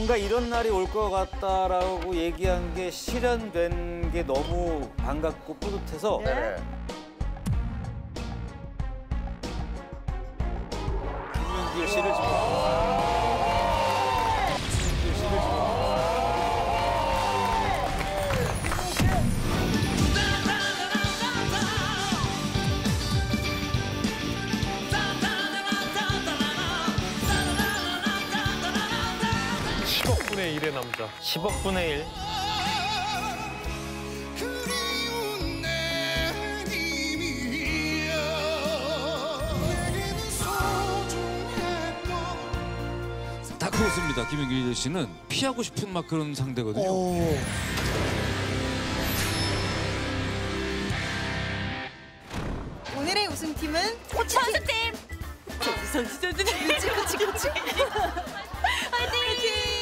뭔가 이런 날이 올 것 같다라고 얘기한 게 실현된 게 너무 반갑고 뿌듯해서 네. 김윤길 씨를 지금 김윤길 씨를 지금 10억 분의 1의 남자. 10억 분의 1. 다 그렇습니다. 김윤길 씨는 피하고 싶은 막 그런 상대거든요. 오늘의 우승팀은 선수팀. 그치. 화이팅!